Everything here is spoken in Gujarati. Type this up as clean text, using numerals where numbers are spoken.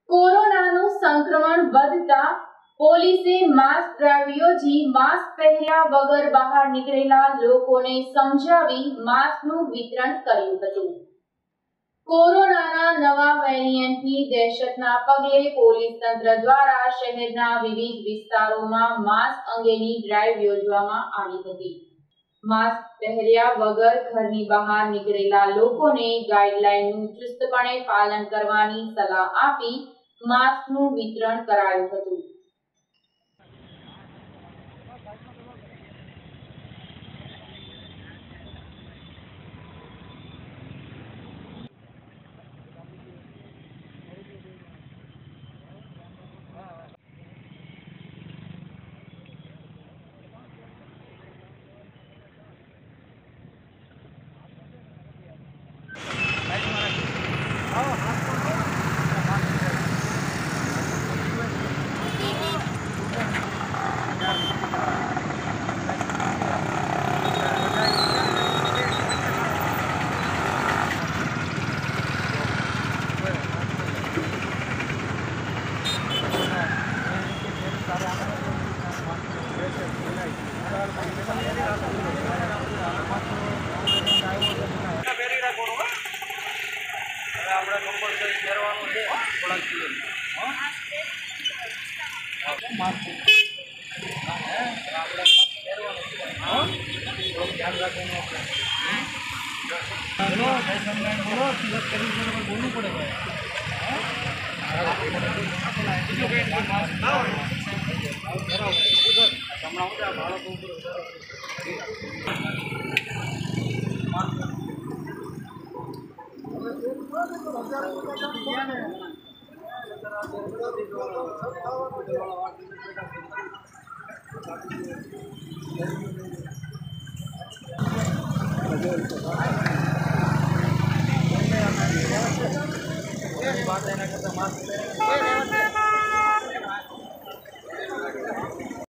કોરોનાનું સંક્રમણ વધતા પોલીસે માસ્ક ડ્રાઈવ યોજી માસ્ક પહેર્યા વગર બહાર નીકળેલા લોકોને સમજાવી માસ્કનું વિતરણ કર્યું હતું। કોરોનાના નવા વેરિયન્ટની દહેશતના પગલે પોલીસ તંત્ર દ્વારા શહેરના વિવિધ વિસ્તારોમાં માસ્ક અંગેની ડ્રાઈવ યોજવામાં આવી હતી। માસ્ક પહેર્યા વગર ઘરની બહાર નીકળેલા લોકોને ગાઈડલાઈનનું ચુસ્તપણે પાલન કરવાની સલાહ આપી માસ્કનું વિતરણ કરાયું હતું।